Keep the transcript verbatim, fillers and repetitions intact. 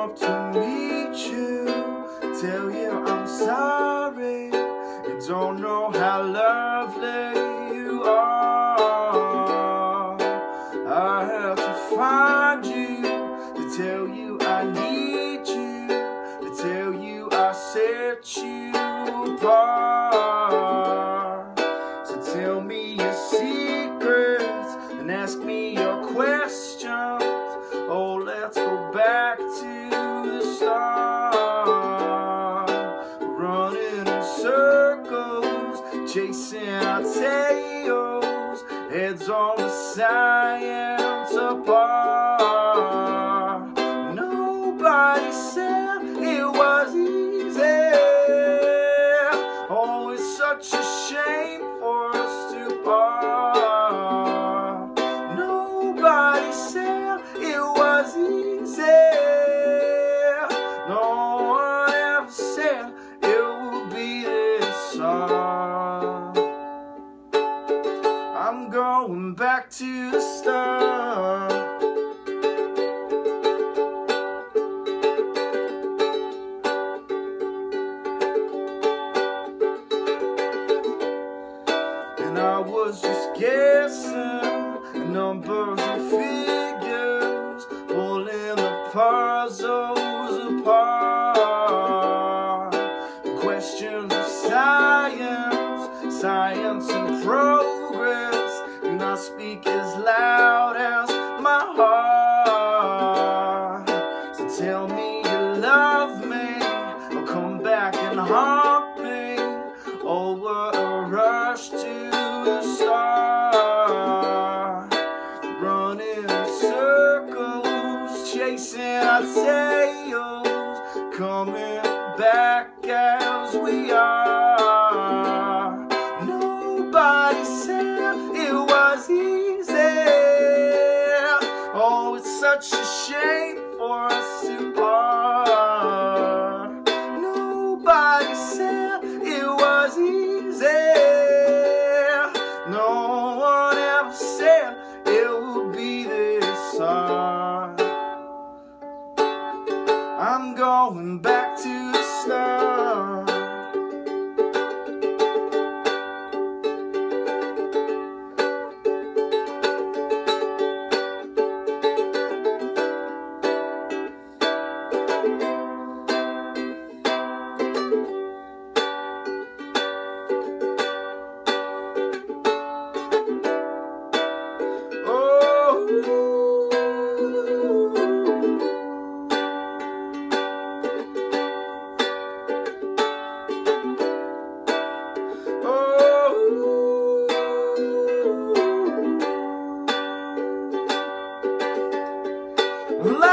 up to meet you, tell you I'm sorry. You don't know how lovely you are. I had to find you, to tell you I need you, to tell you I set you apart. So tell me your secrets and ask me your questions. Oh, let's go back to the start. Running in circles, chasing our tails, heads on the science apart. Nobody said it was easy. Oh, it's such a shame for us to part. Nobody said it was easy. No one ever said it would be this hard. I'm going back to the start. And I was just guessing numbers and figures, pulling the puzzles apart. Questions of science, science and progress, do not speak as loud as my heart. So tell me you love me, or come back and haunt me. Oh, what a rush to the start. Running in circles, chasing our tails, coming back as we are. Nobody said it was easy. Oh, it's such a shame for us to part. Nobody said it was easy. No one ever said it would be this hard. I'm going back to the start. Well,